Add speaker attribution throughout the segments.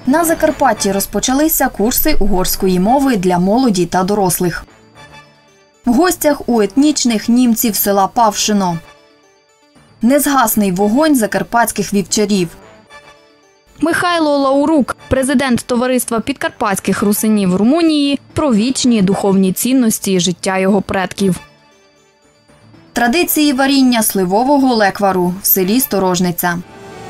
Speaker 1: На Закарпатті розпочалися курси угорської мови для молоді та дорослих. В гостях у етнічних німців села Павшино. Незгасний вогонь закарпатських вівчарів. Михайло Лаурук, президент Товариства підкарпатських русинів Румунії, про вічні духовні цінності життя його предків. Традиції варіння сливового леквару в селі Сторожниця.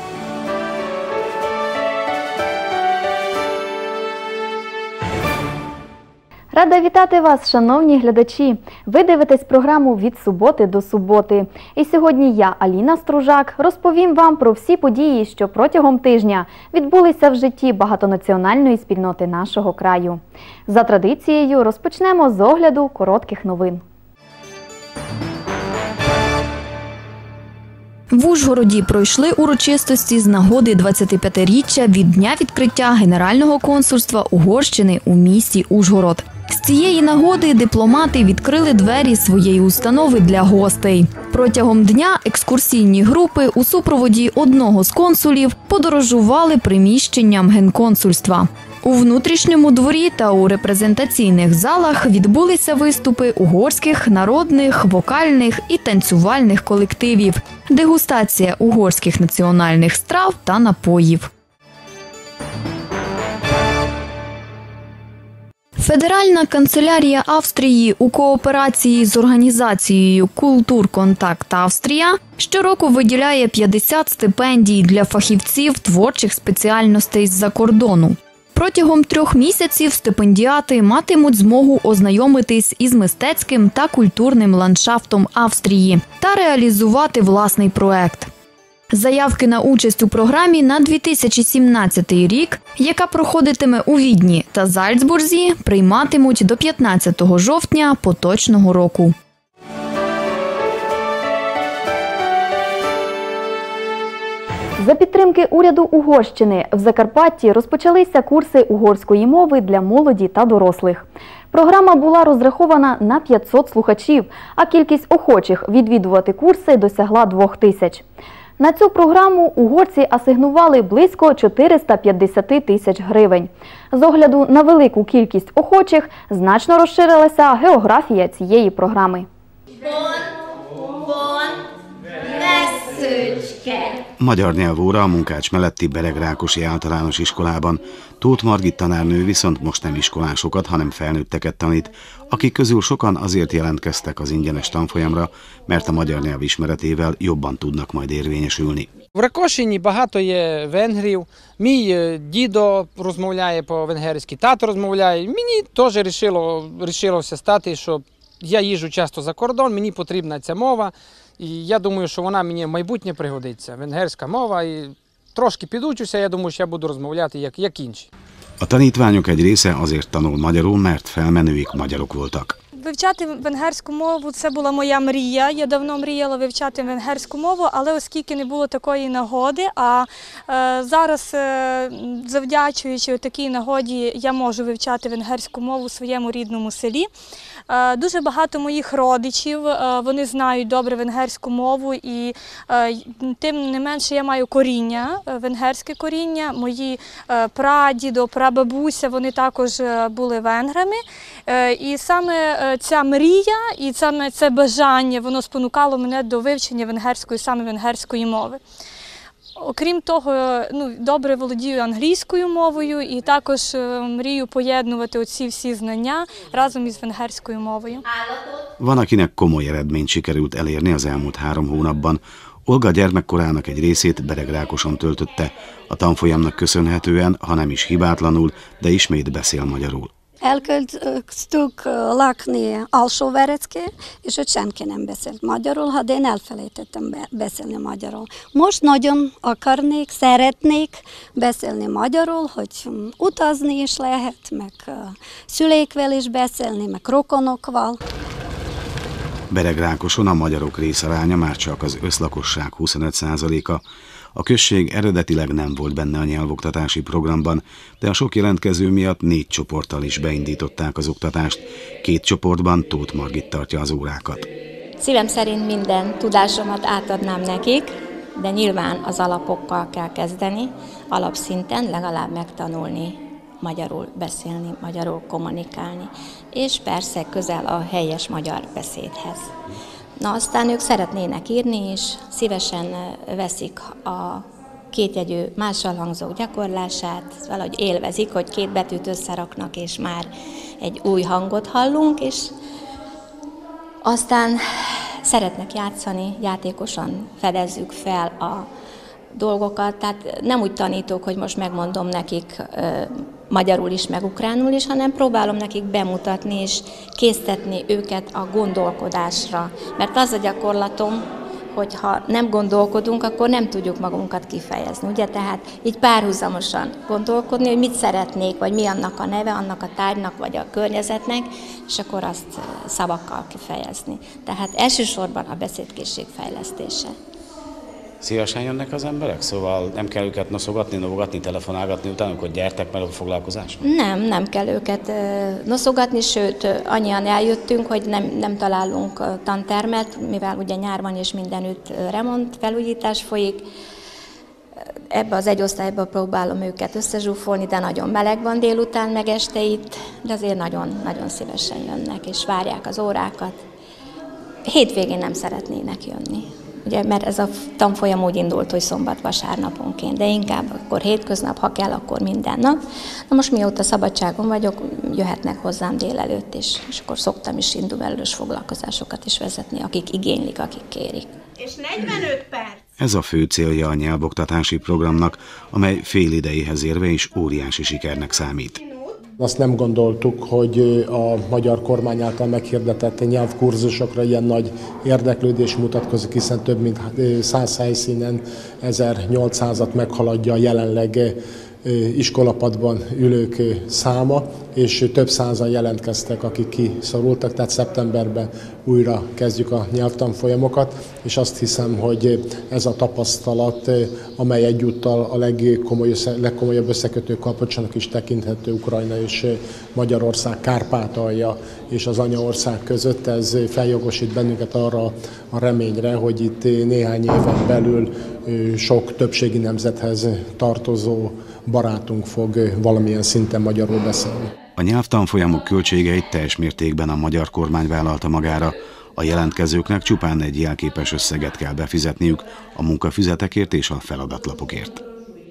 Speaker 2: Рада вітати вас, шановні глядачі! Ви дивитесь програму «Від суботи до суботи». І сьогодні я, Аліна Стружак, розповім вам про всі події, що протягом тижня відбулися в житті багатонаціональної спільноти нашого краю. За традицією розпочнемо з огляду коротких новин.
Speaker 1: В Ужгороді пройшли урочистості з нагоди 25-річчя від дня відкриття Генерального консульства Угорщини у місті Ужгород. З цієї нагоди дипломати відкрили двері своєї установи для гостей. Протягом дня екскурсійні групи у супроводі одного з консулів подорожували приміщенням генконсульства. У внутрішньому дворі та у репрезентаційних залах відбулися виступи угорських, народних, вокальних і танцювальних колективів, дегустація угорських національних страв та напоїв. Федеральна канцелярія Австрії у кооперації з організацією «Культурконтакт Австрія» щороку виділяє 50 стипендій для фахівців творчих спеціальностей з-за кордону. Протягом 3 місяців стипендіати матимуть змогу ознайомитись із мистецьким та культурним ландшафтом Австрії та реалізувати власний проект. Заявки на участь у програмі на 2017 рік, яка проходитиме у Відні та Зальцбурзі, прийматимуть до 15 жовтня поточного року.
Speaker 2: За підтримки уряду Угорщини в Закарпатті розпочалися курси угорської мови для молоді та дорослих. Програма була розрахована на 500 слухачів, а кількість охочих відвідувати курси досягла 2000. На цю програму угорці асигнували близько 450 тисяч гривень. З огляду на велику кількість охочих значно розширилася географія цієї програми.
Speaker 3: Magyar nyelvóra a Munkács melletti Beregrákosi Általános Iskolában. Tóth Margit tanárnő viszont most nem iskolásokat, hanem felnőtteket tanít, akik közül sokan azért jelentkeztek az ingyenes tanfolyamra, mert a magyar nyelv ismeretével jobban tudnak majd érvényesülni.
Speaker 4: В Ракошині багато є венгрів. Мій дідо розмовляє по-венгерськи, тато розмовляє. Мені теж вирішилося стати, що я їжджу часто за кордон, мені потрібна ця мова. І я думаю, що вона мені в майбутнє пригодиться. Венгерська мова. І трошки підучуся, я думаю, що я буду розмовляти як інші.
Speaker 3: A tanítványok egy része azért tanul magyarul, mert felmenőik magyarok voltak.
Speaker 5: Вивчати венгерську мову – це була моя мрія. Я давно мріяла вивчати венгерську мову, але оскільки не було такої нагоди, а зараз, завдячуючи такій нагоді, я можу вивчати венгерську мову у своєму рідному селі. Дуже багато моїх родичів, вони знають добре венгерську мову і тим не менше я маю коріння, венгерське коріння. Мої прадідо, прабабуся, вони також були венграми. І саме ця мрія і саме це бажання, воно спонукало мене до вивчення венгерської, саме венгерської мови. Окрім того, добре володію англійською мовою і також мрію поєднувати оці всі знання разом із венгерською мовою.
Speaker 3: Van, akinek komoly eredményt sikerült elérni az elmúlt 3 hónapban. Olga gyermekkorának egy részét Beregrákoson töltötte. A tanfolyamnak köszönhetően, ha nem is hibátlanul, de ismét beszél magyarul.
Speaker 6: Elkezdtük lakni Alsóverecke, és ott senki nem beszélt magyarul, de én elfelejtettem beszélni magyarul. Most nagyon akarnék, szeretnék beszélni magyarul, hogy utazni is lehet, meg szüleikvel is beszélni, meg rokonokkal.
Speaker 3: Beregrákoson a magyarok részaránya már csak az összlakosság 25%-a. A község eredetileg nem volt benne a nyelvoktatási programban, de a sok jelentkező miatt 4 csoporttal is beindították az oktatást. 2 csoportban Tóth Margit tartja az órákat.
Speaker 7: Szívem szerint minden tudásomat átadnám nekik, de nyilván az alapokkal kell kezdeni, alapszinten legalább megtanulni magyarul beszélni, magyarul kommunikálni, és persze közel a helyes magyar beszédhez. Na aztán ők szeretnének írni, és szívesen veszik a kétjegyű mással hangzók gyakorlását, valahogy élvezik, hogy két betűt összeraknak, és már egy új hangot hallunk, és aztán szeretnek játszani, játékosan fedezzük fel a dolgokat, tehát nem úgy tanítok, hogy most megmondom nekik magyarul is, meg ukránul is, hanem próbálom nekik bemutatni és késztetni őket a gondolkodásra. Mert az a gyakorlatom, hogy ha nem gondolkodunk, akkor nem tudjuk magunkat kifejezni. Ugye? Tehát így párhuzamosan gondolkodni, hogy mit szeretnék, vagy mi annak a neve, annak a tárgynak, vagy a környezetnek, és akkor azt szavakkal kifejezni. Tehát elsősorban a beszédkészség fejlesztése.
Speaker 3: Szívesen jönnek az emberek? Szóval nem kell őket noszogatni, novogatni, telefonálgatni utánuk, hogy gyertek meg a foglalkozásra?
Speaker 7: Nem kell őket noszogatni, sőt, annyian eljöttünk, hogy nem találunk tantermet, mivel ugye nyár van és mindenütt remont, felújítás folyik. Ebbe az egy osztályba próbálom őket összezsúfolni, de nagyon meleg van délután, meg este itt, de azért nagyon szívesen jönnek, és várják az órákat. Hétvégén nem szeretnének jönni. Ugye, mert ez a tanfolyam úgy indult, hogy szombat-vasárnaponként, de inkább akkor hétköznap, ha kell, akkor minden nap. Na most mióta szabadságon vagyok, jöhetnek hozzám délelőtt is, és akkor szoktam is indulós foglalkozásokat is vezetni, akik igénylik, akik kérik.
Speaker 8: És 45 perc!
Speaker 3: Ez a fő célja a nyelvoktatási programnak, amely fél idejéhez érve is óriási sikernek számít.
Speaker 9: Azt nem gondoltuk, hogy a magyar kormány által meghirdetett nyelvkurzusokra ilyen nagy érdeklődés mutatkozik, hiszen több mint 100 helyszínen 1800-at meghaladja a jelenleg iskolapadban ülők száma, és több százan jelentkeztek, akik kiszorultak, tehát szeptemberben újra kezdjük a nyelvtanfolyamokat, és azt hiszem, hogy ez a tapasztalat, amely egyúttal a legkomolyabb összekötő kapocsnak is tekinthető Ukrajna és Magyarország, Kárpátalja és az anyaország között, ez feljogosít bennünket arra a reményre, hogy itt néhány éven belül sok többségi nemzethez tartozó barátunk fog valamilyen szinten magyarul beszélni.
Speaker 3: A nyelvtanfolyamok költségeit teljes mértékben a magyar kormány vállalta magára. A jelentkezőknek csupán egy jelképes összeget kell befizetniük a munkafüzetekért és a feladatlapokért.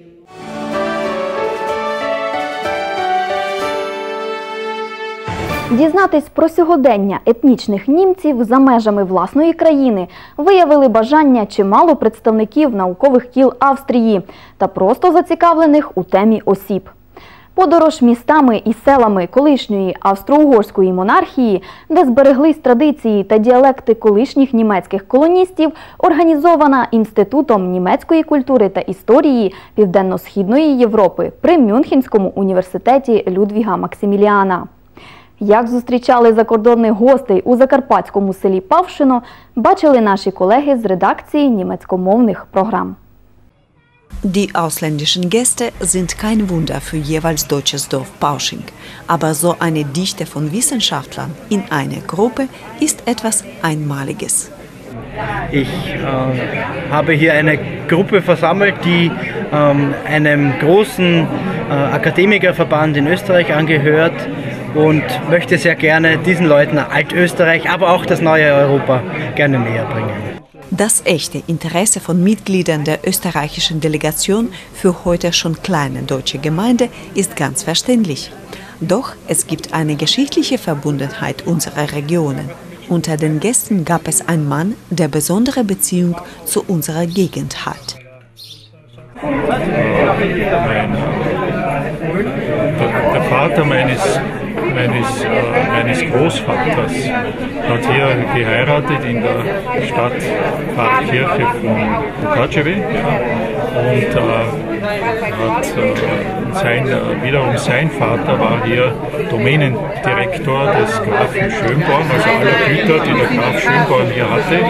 Speaker 2: Дізнатись про сьогодення етнічних німців за межами власної країни виявили бажання чимало представників наукових кіл Австрії та просто зацікавлених у темі осіб. Подорож містами і селами колишньої австро-угорської монархії, де збереглись традиції та діалекти колишніх німецьких колоністів, організована Інститутом німецької культури та історії Південно-Східної Європи при Мюнхенському університеті Людвіга Максиміліана. Як зустрічали закордонних гостей у закарпатському селі Павшино, бачили наші колеги з редакції німецькомовних програм.
Speaker 10: Die ausländischen Gäste sind kein Wunder für jeweils deutsches Dorf Pausching, aber so eine Dichte von Wissenschaftlern in einer Gruppe ist etwas Einmaliges.
Speaker 11: Ich habe hier eine Gruppe versammelt, die einem großen Akademikerverband in Österreich angehört und möchte sehr gerne diesen Leuten Altösterreich, aber auch das neue Europa gerne näher bringen.
Speaker 10: Das echte Interesse von Mitgliedern der österreichischen Delegation für heute schon kleine deutsche Gemeinde ist ganz verständlich. Doch es gibt eine geschichtliche Verbundenheit unserer Regionen. Unter den Gästen gab es einen Mann, der besondere Beziehung zu unserer Gegend hat.
Speaker 12: Der Vater meines Großvaters hat hier geheiratet in der Stadtpfarrkirche von Lukačevi und wiederum sein Vater war hier Domänendirektor des Grafen Schönborn, also aller Güter, die der Graf Schönborn hier hatte.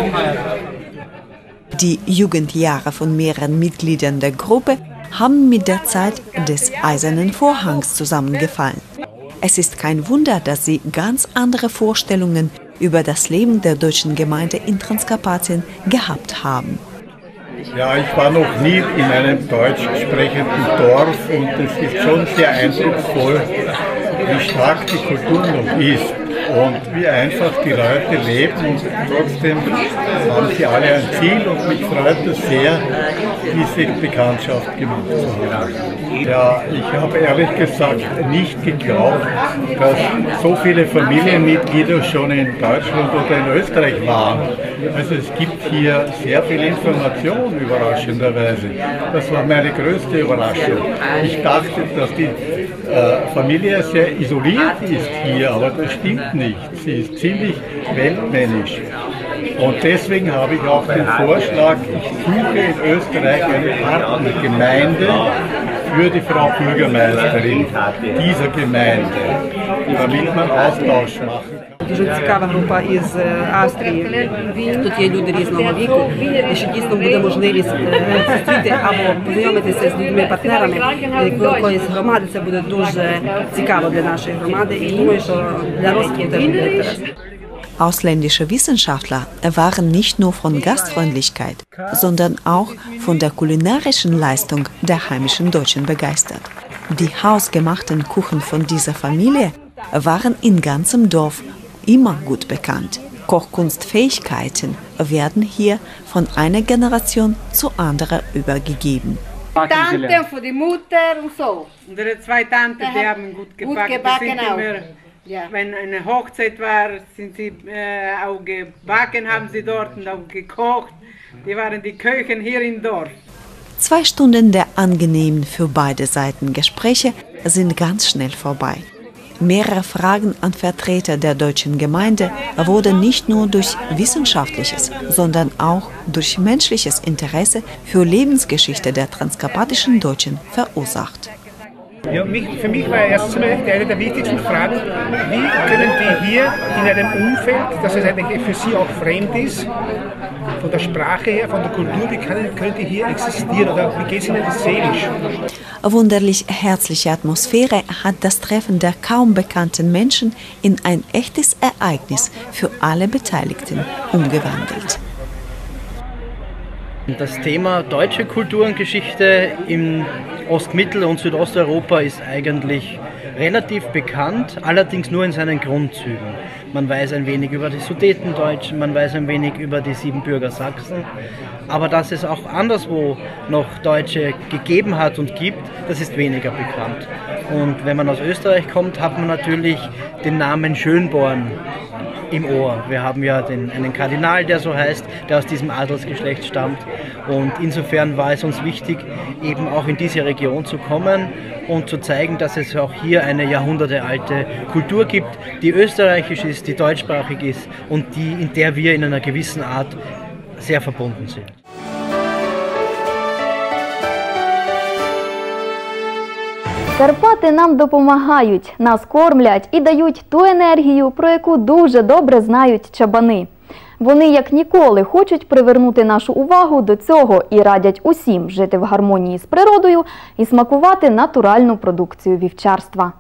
Speaker 10: Die Jugendjahre von mehreren Mitgliedern der Gruppe haben mit der Zeit des Eisernen Vorhangs zusammengefallen. Es ist kein Wunder, dass sie ganz andere Vorstellungen über das Leben der deutschen Gemeinde in Transkarpatien gehabt haben.
Speaker 13: Ja, ich war noch nie in einem deutsch sprechenden Dorf und es ist schon sehr eindrucksvoll, wie stark die Kultur noch ist und wie einfach die Leute leben und trotzdem haben sie alle ein Ziel und mich freut es sehr, diese Bekanntschaft gemacht zu haben. Ja, ich habe ehrlich gesagt nicht geglaubt, dass so viele Familienmitglieder schon in Deutschland oder in Österreich waren. Also es gibt hier sehr viel Information, überraschenderweise. Das war meine größte Überraschung. Ich dachte, dass die Familie sehr isoliert ist hier, aber das stimmt nicht. Sie ist ziemlich weltmännisch. Und deswegen habe ich auch den Vorschlag, ich suche in Österreich eine Partnergemeinde für die Frau Bürgermeisterin dieser Gemeinde, damit man Austausch machen kann.
Speaker 14: Дуже цікава група із Австрії. Тут є люди різного віку, і що дійсно буде можливість зустріти або познайомитися з людьми-партнерами якоїсь громади. Це буде дуже цікаво для нашої громади і думаю, що для розвитку теж буде інтересно.
Speaker 10: Ausländische Wissenschaftler waren nicht nur von Gastfreundlichkeit, sondern auch von der kulinarischen Leistung der heimischen Deutschen begeistert. Die hausgemachten Kuchen von dieser Familie waren in ganzem Dorf immer gut bekannt. Kochkunstfähigkeiten werden hier von einer Generation zur anderen übergegeben.
Speaker 15: Tante von der Mutter und so. Unsere zwei Tanten, die haben gut gebacken auch. Ja. Wenn eine Hochzeit war, sind sie auch gebacken, haben sie dort und auch gekocht. Die waren die Köchen hier im Dorf.
Speaker 10: 2 Stunden der angenehmen für beide Seiten Gespräche sind ganz schnell vorbei. Mehrere Fragen an Vertreter der deutschen Gemeinde wurden nicht nur durch wissenschaftliches, sondern auch durch menschliches Interesse für Lebensgeschichte der transkarpatischen Deutschen verursacht.
Speaker 16: Ja, für mich war erst eine der wichtigsten Fragen, wie können die hier in einem Umfeld, das eigentlich für sie auch fremd ist, von der Sprache her, von der Kultur, wie können die hier existieren oder wie geht es ihnen seelisch?
Speaker 10: Wunderlich herzliche Atmosphäre hat das Treffen der kaum bekannten Menschen in ein echtes Ereignis für alle Beteiligten umgewandelt.
Speaker 11: Das Thema deutsche Kultur und Geschichte im Ostmittel- und Südosteuropa ist eigentlich relativ bekannt, allerdings nur in seinen Grundzügen. Man weiß ein wenig über die Sudetendeutschen, man weiß ein wenig über die Siebenbürger Sachsen, aber dass es auch anderswo noch Deutsche gegeben hat und gibt, das ist weniger bekannt. Und wenn man aus Österreich kommt, hat man natürlich den Namen Schönborn im Ohr. Wir haben ja einen Kardinal, der so heißt, der aus diesem Adelsgeschlecht stammt. Und insofern war es uns wichtig, eben auch in diese Region zu kommen und zu zeigen, dass es auch hier eine jahrhundertealte Kultur gibt, die österreichisch ist, die deutschsprachig ist und in der wir in einer gewissen Art sehr verbunden sind.
Speaker 2: Карпати нам допомагають, нас кормлять і дають ту енергію, про яку дуже добре знають чабани. Вони як ніколи хочуть привернути нашу увагу до цього і радять усім жити в гармонії з природою і смакувати натуральну продукцію вівчарства.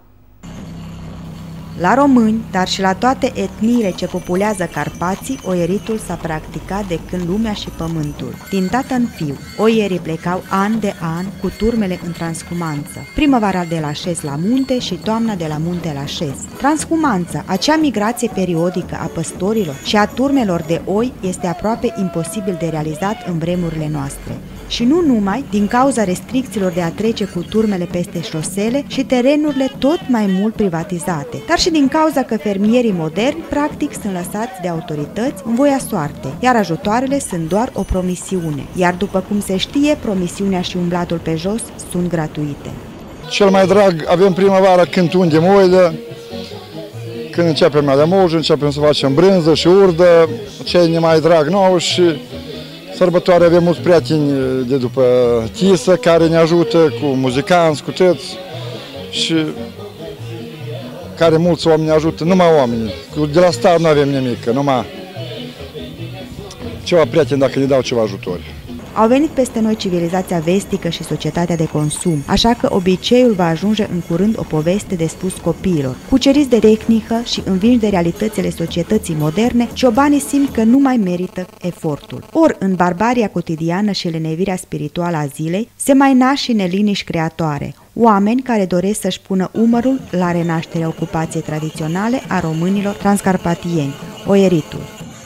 Speaker 17: La români, dar și la toate etniile ce populează Carpații, oieritul s-a practicat de când lumea și pământul. Din tată în fiu, oierii plecau an de an cu turmele în transhumanță. Primăvara de la Șez la munte și toamna de la munte la Șez. Transhumanța, acea migrație periodică a păstorilor și a turmelor de oi, este aproape imposibil de realizat în vremurile noastre. Și nu numai din cauza restricțiilor de a trece cu turmele peste șosele și terenurile tot mai mult privatizate, dar și din cauza că fermierii moderni practic sunt lăsați de autorități în voia soartei, iar ajutoarele sunt doar o promisiune, iar după cum se știe, promisiunea și umblatul pe jos sunt gratuite.
Speaker 18: Cel mai drag avem primăvara când undem oile, când începem la moș, începem să facem brânză și urdă, cei ne mai drag nouă și sărbătoare avem mulți prieteni de după Tisă care ne ajută cu muzicanți, cu tăți și care mulți oameni ne ajută, numai oameni. De la stat nu avem nimic, numai ceva prieteni dacă ne dau ceva ajutor.
Speaker 17: Au venit peste noi civilizația vestică și societatea de consum, așa că obiceiul va ajunge în curând o poveste de spus copiilor. Cuceriți de tehnică și învinși de realitățile societății moderne, ciobanii simt că nu mai merită efortul. Ori în barbaria cotidiană și lenevirea spirituală a zilei se mai nasc și neliniști creatoare, oameni care doresc să-și pună umărul la renașterea ocupației tradiționale a românilor transcarpatieni, oieritul.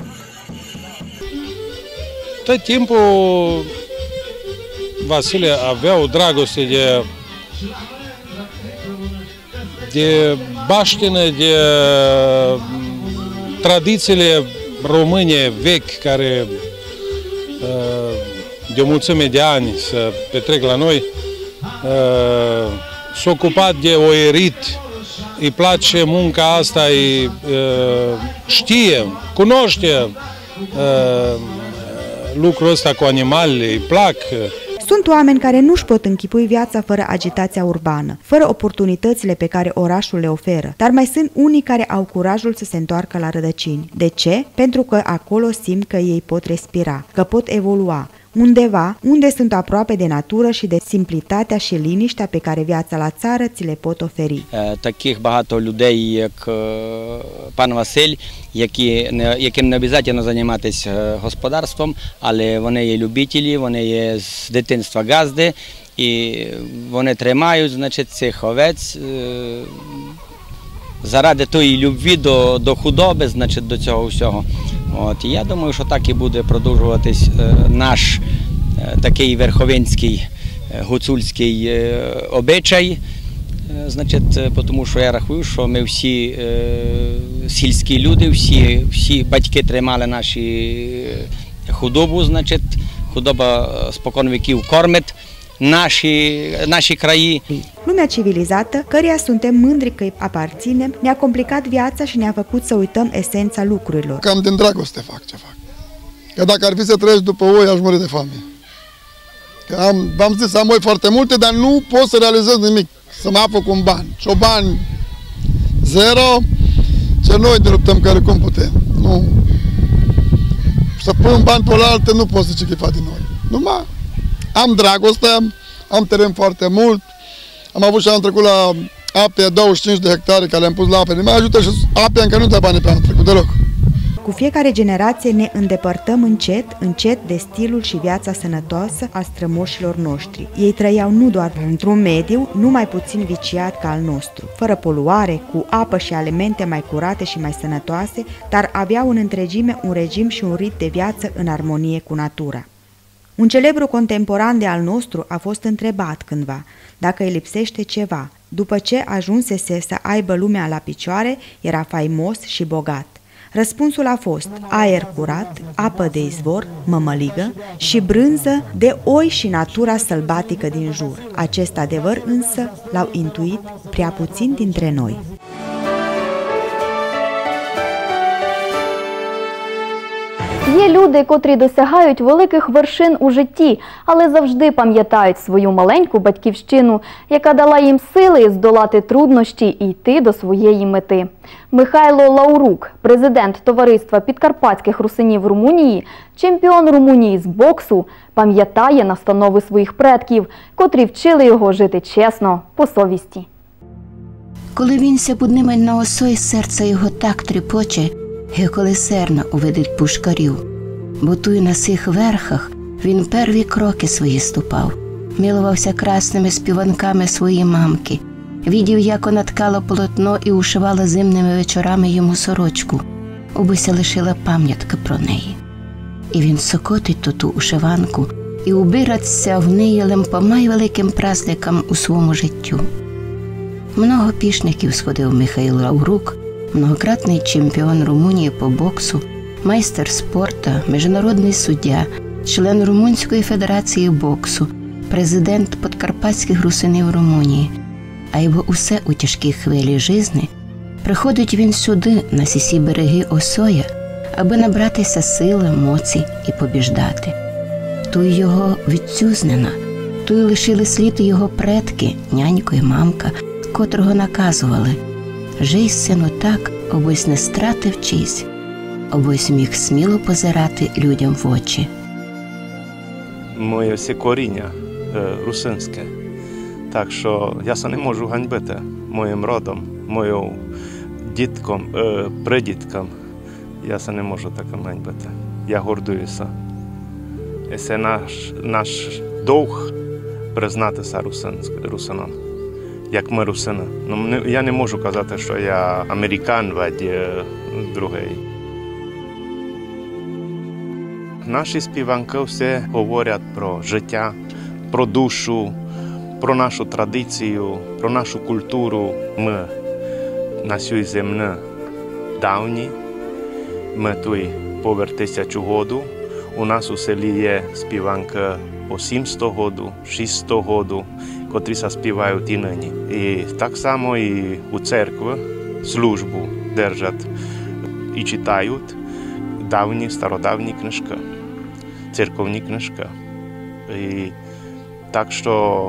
Speaker 19: Tot timpul Vasile avea o dragoste de baștină, de tradițiile române vechi care de o mulțime de ani se petrec la noi. S-a ocupat de oierit, îi place munca asta, știe, cunoaște lucrul ăsta cu animalele, îi plac.
Speaker 17: Sunt oameni care nu-și pot închipui viața fără agitația urbană, fără oportunitățile pe care orașul le oferă, dar mai sunt unii care au curajul să se întoarcă la rădăcini. De ce? Pentru că acolo simt că ei pot respira, că pot evolua, undeva unde sunt aproape de natură și de simplitatea și liniștea pe care viața la țară ți le pot oferi.
Speaker 20: Таких багато людей, як пан Василь, яким не обов'язково займатися господарством, але вони є любителі, вони є з дитинства газди, і вони тримають, значить, цих овець заради тої любві до худоби, значить, до цього всього. От, і я думаю, що так і буде продовжуватись наш такий верховинський, гуцульський обичай, значить, тому що я рахую, що ми всі сільські люди, всі батьки тримали наші худобу, значить, худоба спокон віків кормить наші краї.
Speaker 17: Lumea civilizată, căreia suntem mândri că îi aparținem, ne-a complicat viața și ne-a făcut să uităm esența lucrurilor.
Speaker 18: Cam din dragoste fac ce fac. Că dacă ar fi să trăiesc după oi, aș muri de foame. Că v-am zis, am oi foarte multe, dar nu pot să realizez nimic. Să mă apuc un ban. Ciobani, zero, ce noi ne luptăm care cum putem. Nu. Să pun bani pe oaltă, nu pot să zice că e din noi. Numai am dragoste, am teren foarte mult, am avut și anul trecut la ape 25 de hectare care le-am pus la ape. Ne mai ajută și apea încă nu dă bani pe anul trecut deloc.
Speaker 17: Cu fiecare generație ne îndepărtăm încet, încet de stilul și viața sănătoasă a strămoșilor noștri. Ei trăiau nu doar într-un mediu, nu mai puțin viciat ca al nostru, fără poluare, cu apă și alimente mai curate și mai sănătoase, dar aveau în întregime un regim și un rit de viață în armonie cu natura. Un celebru contemporan de al nostru a fost întrebat cândva dacă îi lipsește ceva. După ce ajunsese să aibă lumea la picioare, era faimos și bogat. Răspunsul a fost aer curat, apă de izvor, mămăligă și brânză de oi și natura sălbatică din jur. Acest adevăr însă l-au intuit prea puțin dintre noi.
Speaker 2: Є люди, котрі досягають великих вершин у житті, але завжди пам'ятають свою маленьку батьківщину, яка дала їм сили здолати труднощі і йти до своєї мети. Михайло Лаурук, президент Товариства підкарпатських русинів Румунії, чемпіон Румунії з боксу, пам'ятає настанови своїх предків, котрі вчили його жити чесно, по совісті.
Speaker 21: Коли він ся підніме на осой, серце його так тріпоче, як коли серна увидить пушкарів. Бо тую на сих верхах він перві кроки свої ступав. Милувався красними співанками свої мамки. Відів, як вона ткала полотно і ушивала зимними вечорами йому сорочку. Убися лишила пам'ятка про неї. І він сокотить ту ушиванку і убиратися в неї лемпомай великим праздникам у своєму життю. Много пішників сходив Михайло Лаурук, многократний чемпіон Румунії по боксу, майстер спорту, міжнародний суддя, член Румунської федерації боксу, президент Подкарпатських русинів Румунії. А його усе у тяжкій хвилі жизни приходить він сюди, на сісі береги Осоя, аби набратися сили, моці і побіждати. Ту його відцюзнена, ту й лишили слід його предки, нянько і мамка, котрого наказували: «Жий, сину, так, обось не стратив чийсь, обось міг сміло позирати людям в очі».
Speaker 1: моє всі коріння русинське. Так що я се не можу ганьбити моїм родом, моїм діткам, придіткам. Я се не можу так ганьбити. Я гордуюся. І це наш довг признатися русинам, як ми русини. Я не можу казати, що я американ від другої. Наші співанки все говорять про життя, про душу, про нашу традицію, про нашу культуру. Ми на цій землі давні, ми тут повер 1000 году. У нас у селі є співанки по 700 году, 600 году, котрі співають і нині. І так само і у церкві службу держать і читають давні, стародавні книжки, церковні книжки. І так що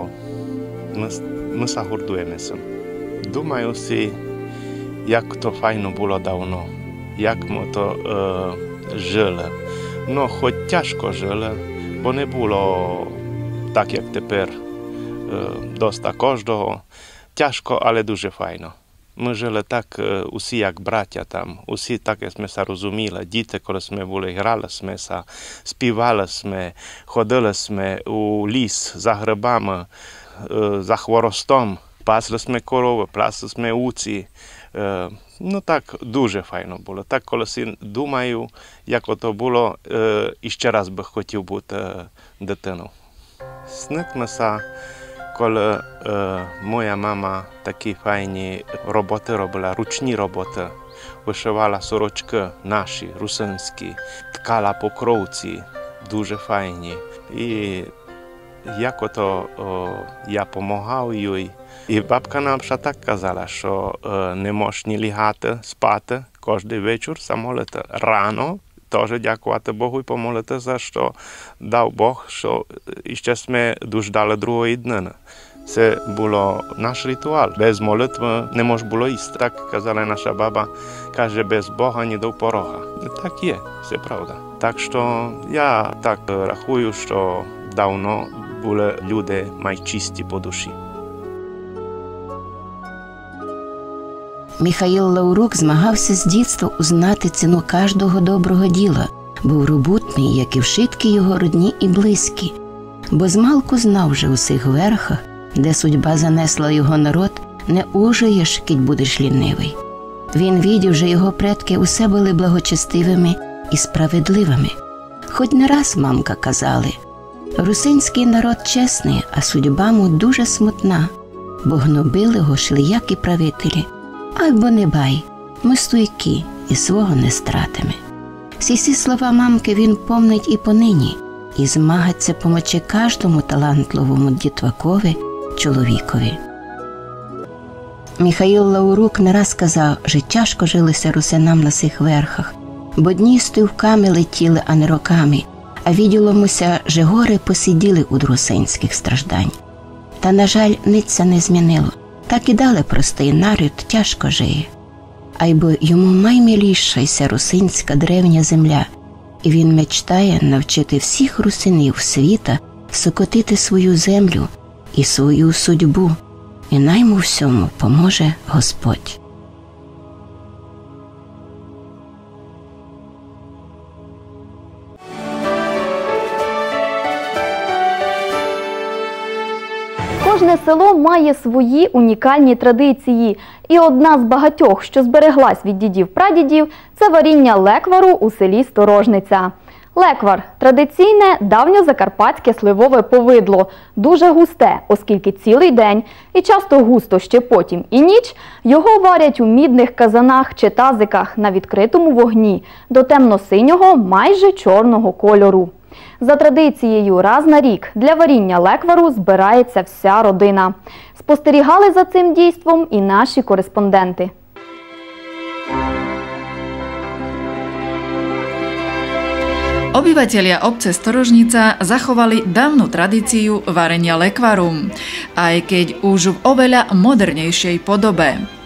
Speaker 1: ми загордуємося. Думаю си, як то файно було давно, як ми то жили. Ну, хоч тяжко жили, бо не було так, як тепер, доста кожного. Тяжко, але дуже файно. Ми жили так, усі як браття там, усі так, як ми се розуміли. Діти, коли ми були, грали ми, співали ми, ходили ми у ліс за грибами, за хворостом, пасли ми корови, пасли ми овці. Ну так, дуже файно було. Так, коли думаю, як ото було, і ще раз би хотів бути дитиною. Сниться, коли моя мама такі файні роботи робила, ручні роботи. Вишивала сорочки наші, русинські, ткала покровці, дуже файні. І як ото я допомагав їй. І бабка нам ще так казала, що не можеш ні лягати, спати кожен вечір, молити. Рано теж дякувати Богу і помолитися, що дав Бог, що ще ми дождали другої днини. Це було наш ритуал. Без молитви не може було їсти. Так казала наша баба, каже, без Бога ні до порога. І так є, це правда. Так що я так рахую, що давно були люди майчисті по душі.
Speaker 21: Михаїл Лаурук змагався з дітства узнати ціну кожного доброго діла. Був робутний, як і вшитки його родні і близькі. Бо змалку знав вже у сих верхах, де судьба занесла його народ, не ужиєш, кіть будеш лінивий. Він відів, що його предки усе були благочестивими і справедливими. Хоч не раз мамка казали, русинський народ чесний, а судьба му дуже смутна, бо гнобили го шлияки правителі. Ай, бо не бай, ми стойкі і свого не стратиме. Всі слова мамки він помнить і понині, і змагаться помочи кожному талантливому дітвакові, чоловікові. Михаїл Лаурук не раз казав, що тяжко жилося русинам на сих верхах, бо дні стовками летіли, а не роками, а відділомуся, що гори посиділи у русинських страждань. Та, на жаль, ниця не змінило. Так і далі простий народ тяжко жиє. Айбо йому маймілішайся русинська древня земля, і він мечтає навчити всіх русинів світа сокотити свою землю і свою судьбу, і найму всьому поможе Господь.
Speaker 2: Кожне село має свої унікальні традиції. І одна з багатьох, що збереглась від дідів-прадідів, це варіння леквару у селі Сторожниця. Леквар – традиційне давньозакарпатське сливове повидло, дуже густе, оскільки цілий день, і часто густо ще потім і ніч, його варять у мідних казанах чи тазиках на відкритому вогні, до темно-синього, майже чорного кольору. За традицією, раз на рік для варіння леквару збирається вся родина. Спостерігали за цим дійством і наші кореспонденти.
Speaker 22: Obyvatelia obce Storožnica zachovali dávnu tradíciu varenia lekvaru, aj keď už v oveľa modernejšej podobe.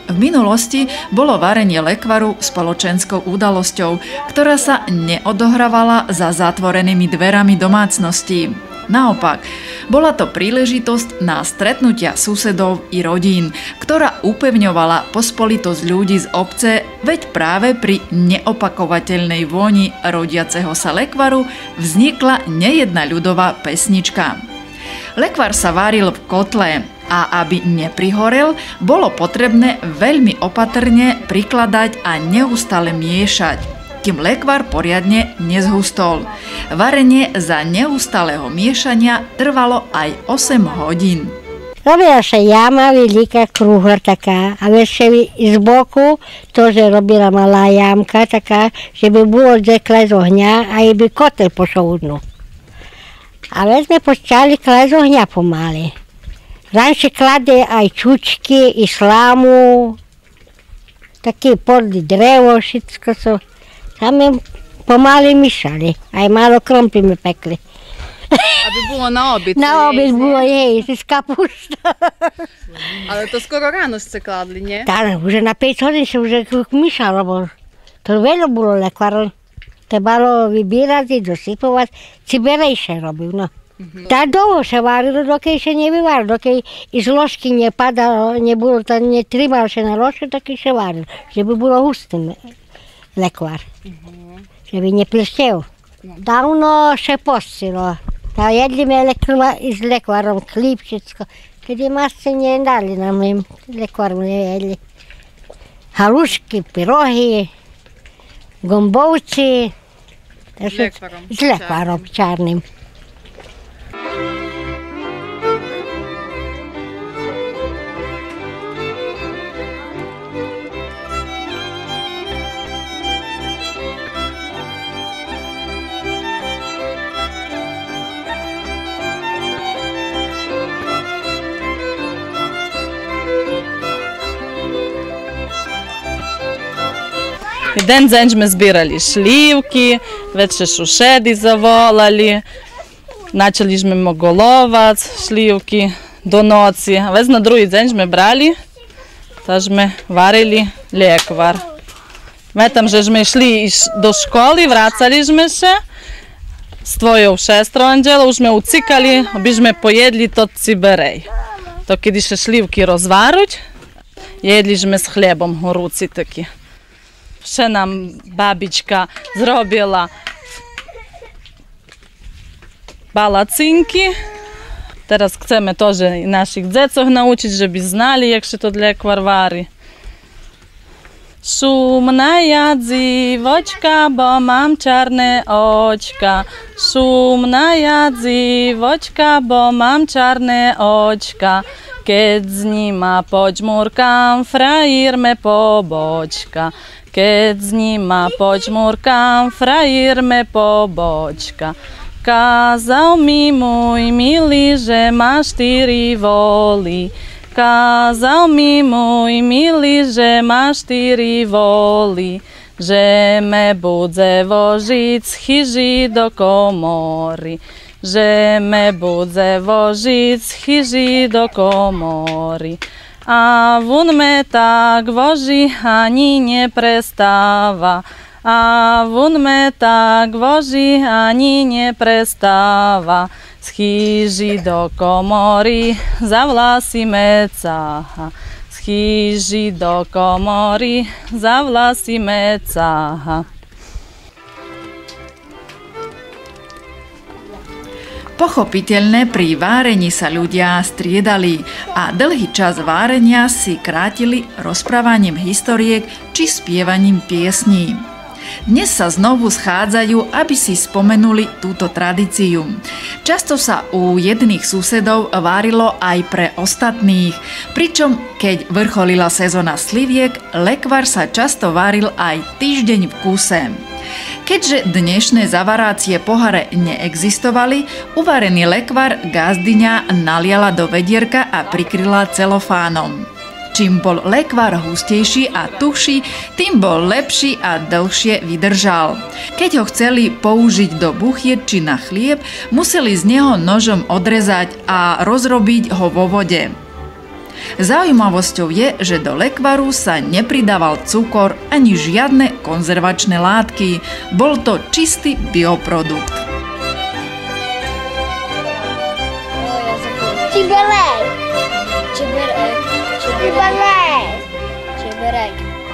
Speaker 22: V minulosti bolo varenie lekvaru spoločenskou udalosťou, ktorá sa neodohrávala za zatvorenými dverami domácností. Naopak, bola to príležitosť na stretnutia susedov i rodín, ktorá upevňovala pospolitosť ľudí z obce, veď práve pri neopakovateľnej vôni rodiaceho sa lekvaru vznikla nejedna ľudová pesnička. Lekvar sa varil v kotle a aby neprihorel, bolo potrebné veľmi opatrne prikladať a neustále miešať, kým lekvar poriadne nezhustol. Varenie za neustáleho miešania trvalo aj 8 hodín.
Speaker 4: Robila sa jama veľká, kruhla taká, a ešte z boku to, že robila malá jamka taká, že by bolo zdekle z ohňa a by kotel pošol dnu. A sme počali klať z ohňa pomaly. Ranšie klade aj čučky i slámu, také podly drevo, všetko so. Tam pomaly myšali, aj malo krompy mi pekli.
Speaker 5: Aby bolo na obід?
Speaker 4: Na obід було їсти з капуста.
Speaker 5: Але то скоро рано ж це кладли, ні?
Speaker 4: Так, вже на 5 годин ще вже мішало було. То вело було леквару. Треба вибирати, досипувати. Цибера ще робив, ну. Та довго ще варили, доки ще не виварили. Доки із ложки не падало, не було, та не тримало ще на ложку, так і ще варили. Щоб було густим леквар. Щоб не плещев. Давно ще постіло. Та jedli z lekvarom chlíb, všetko. Kedy masce nedali nám im, lekvarom nejedli. Halušky, pyrohy, gombovci. S lekvarom čarným.
Speaker 5: День день ми збирали шлівки, вече шушеди заволали, почали ж ми головати шлівки до ноці. Весь на другий день ми брали, та ж ми варили леквар. Ми там же ми йшли до школи, врацали ж ми ще, з твоєю шестеро анджела, уж ми уцикали, аби ж ми поїдли тот циберей. То коли ще шлівки розваруть, їдли ж ми з хлібом горуці такі. Ще нам бабічка зробила палацинки. Teraz chcemy też i naszych dzieciów nauczyć, żeby znali, jak się to lekvar wari. Szumna dziwoczka, bo mam czarne oczka. Szumna dziwoczka, bo mam czarne oczka. Keď z nima poćmurkam, frajer me pobočka. Keď z nima poćmurkam, frajer me pobočka. Kazał mi mój mili, że ma 4 woli. Kazał mi mój mili, że ma 4 woli. Że me budze wozić z chyży do komory. Że me budze wozić z chyży do komory. A wun me tak wozi, ani nie prestawa. A wun me tak wozi, ani nie prestawa. Z chyży do komory za wlasy me caha. Z chyży do komory za wlasy me caha.
Speaker 22: Pochopiteľné, pri várení sa ľudia striedali a dlhý čas várenia si krátili rozprávaním historiek či spievaním piesní. Dnes sa znovu schádzajú, aby si spomenuli túto tradíciu. Často sa u jedných susedov várilo aj pre ostatných, pričom keď vrcholila sezóna sliviek, lekvar sa často varil aj týždeň v kuse. Keďže dnešné zavarácie pohare neexistovali, uvarený lekvar gazdyňa naliala do vedierka a prikryla celofánom. Čím bol lekvar hustejší a tuhší, tým bol lepší a dlhšie vydržal. Keď ho chceli použiť do buchiet či na chlieb, museli z neho nožom odrezať a rozrobiť ho vo vode. Zaujímavosťou je, že do lekvaru sa nepridával cukor ani žiadne konzervačné látky. Bol to čistý bioprodukt.
Speaker 6: Čiberek. Čiberek. Čiberek. Čiberek.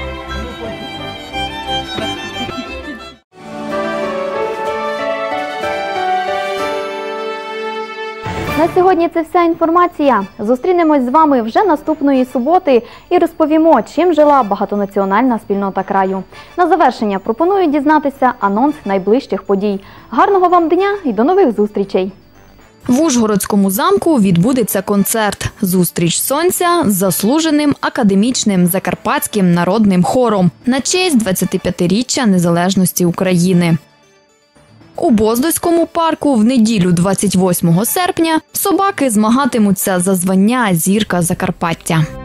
Speaker 2: На сьогодні це вся інформація. Зустрінемось з вами вже наступної суботи і розповімо, чим жила багатонаціональна спільнота краю. На завершення пропоную дізнатися анонс найближчих подій. Гарного вам дня і до нових зустрічей!
Speaker 7: В Ужгородському замку відбудеться концерт «Зустріч сонця» з заслуженим академічним закарпатським народним хором на честь 25-річчя незалежності України. У Боздоському парку в неділю 28 серпня собаки змагатимуться за звання «Зірка Закарпаття».